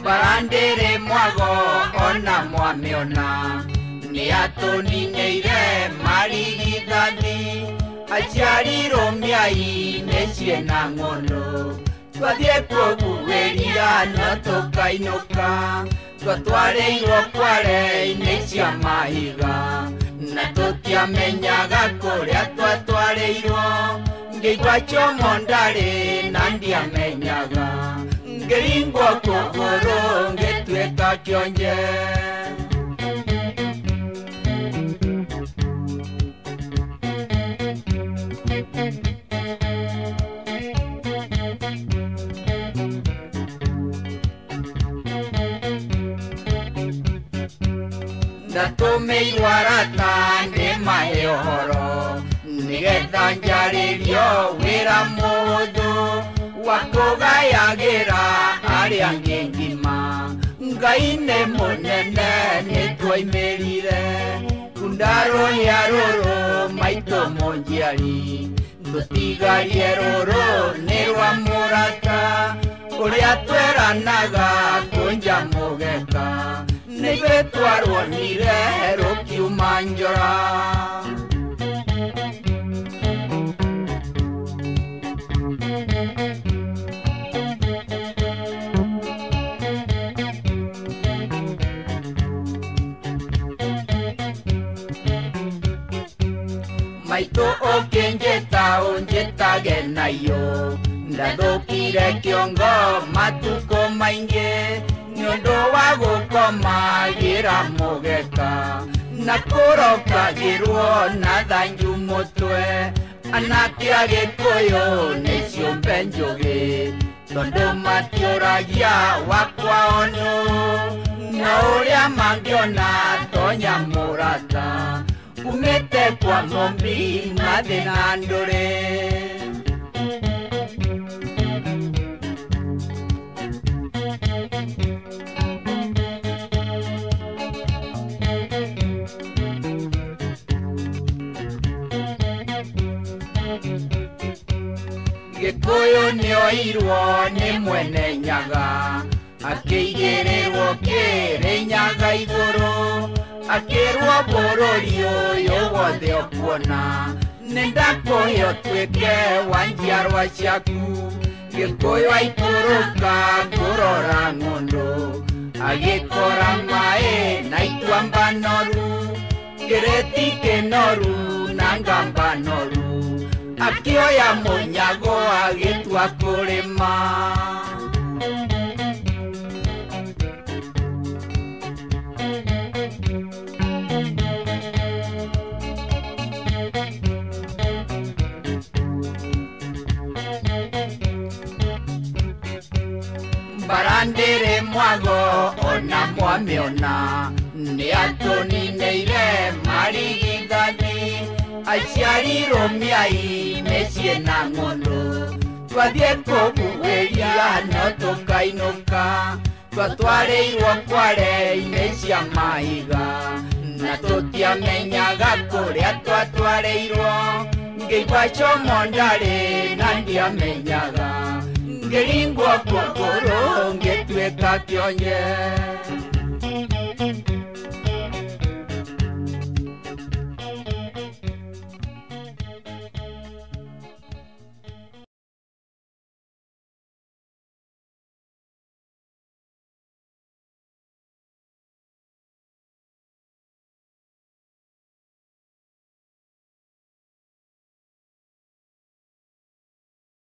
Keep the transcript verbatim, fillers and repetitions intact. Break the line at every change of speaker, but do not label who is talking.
Barandere mwago ona mwamiona ni atonineire marigithani aciariro miai necie na ng'ono twathie kugugeria no tukainuka twatwareirwo kware-inĩ cia mahiga na tutiamenyaga kuria twatwareirwo ngĩigua chomo ndarĩ na ndiamenyaga ngĩringwo kũgũrũ ngĩtuĩka kĩonje ndatumeirwo arata ndĩmahe ũhoro nĩgetha njarĩrio wĩra mũhũthũ wa kũgayagĩra arĩa angĩ ngima Ngai nĩ mũnene nĩtwaimĩrire kundarũhia rũrũ maitũ mũnjiari tũtigarie rũrũ nĩ rwa mũrata ũrĩa tweranaga kũnja mũgeka nĩithuĩ twarwonire rũkiuma njora maitũ ũkĩnjĩta ũnjĩtage nayo ndathũkire kĩongo matukũ maingĩ nĩũndũ wa gũkomagĩra mũgeka na kũrokagĩrwo na thanju mũtwe anake a Gĩkũyũ nĩ ciũmbe njũgĩ tondũ matiũragia wakwao nũ na ũrĩa mangĩona tonya mũrata umĩte kwa mũmbi mathĩ na ndũrĩ Gĩkũyũ nĩoirwo nĩ mwene nyaga akĩigĩrĩrwo Kĩrĩnyaga igũrũ akĩrwo bũrũri ũyũ wothe ũkuona nĩndakũhe ũtuĩke wa njiarwa ciaku Gĩkũyũ aikũrũka kũrora ng'ũndũ agĩkora maĩ na ituamba noru kĩrĩti kĩnoru na ngamba noru akĩoya mũnyago agĩtua kũrĩma Barandere mwago ona mwamiona nĩ atũnineire marigithani aciarirwo miai mĩciĩ na ng'ono twathie kũgugeria no tũkainũka twatwareirwo kware-inĩ cia mahiga na tũtiamenyaga kũrĩa twatwareirwo ngĩigua chomo ndarĩ na ndiamenyaga ngĩringwo kũgũrũ ngĩtuĩka kĩonje